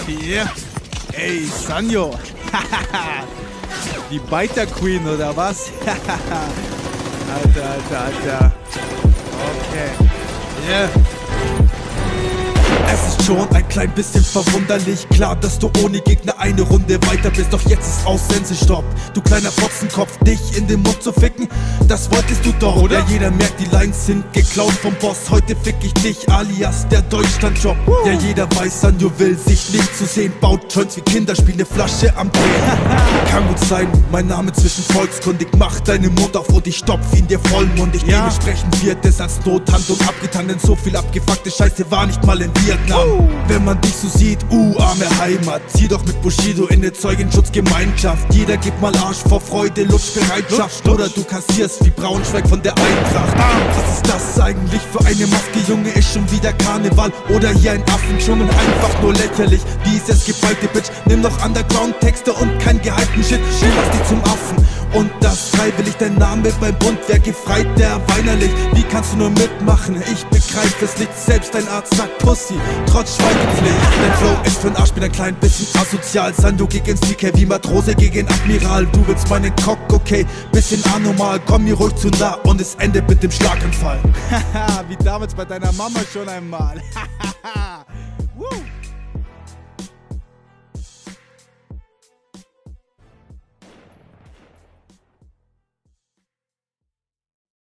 Yeah. Ey, Sanyo. Die Biter Queen oder was? Alter. Okay. Yeah. Es ist schon ein klein bisschen verwunderlich. Klar, dass du ohne Gegner eine Runde weiter bist. Doch jetzt ist aus, Sense, stopp. Du kleiner Fotzenkopf, dich in den Mund zu ficken, das wolltest du doch, oder? Ja, jeder merkt, die Lines sind geklaut vom Boss. Heute fick ich dich, alias der Deutschlandjob. Ja, jeder weiß, Sanyo will sich nicht zu sehen. Baut Joints wie Kinder, spielt eine Flasche am Drehen. Kann gut sein, mein Name zwischen volkskundig. Mach deinen Mund auf und ich stopf ihn dir vollmundig. Ja. Dementsprechend wird es als Nothandlung abgetan, denn so viel abgefuckte Scheiße war nicht mal in Vietnam. Wenn man dich so sieht, arme Heimat, zieh doch mit Bushido in ne Zeugenschutzgemeinschaft. Jeder gibt mal Arsch vor Freude, Lutschbereitschaft. Oder du kassierst wie Braunschweig von der Eintracht. Was ist das eigentlich für eine Maske, Junge? Ist schon wieder Karneval oder hier ein Affendschungel? Einfach nur lächerlich, dieses geballte Bitch. Nimm doch Underground-Texte und kein gehypten Shit. Steh mach dich zum Affen und das freiwillig. Dein Name beim Bund, wer gefreit, der weinerlich. Wie kannst du nur mitmachen? Ich begreif es nicht, selbst dein Arzt sagt Pussy, trotz Schweigepflicht. Dein Flow ist für'n Arsch, bin ein klein bisschen asozial. Sanyo gegen CK wie Matrose gegen Admiral. Du willst meinen Cock, okay, bisschen anormal. Komm mir ruhig zu nah und es endet mit dem Schlaganfall. Wie damals bei deiner Mama schon einmal.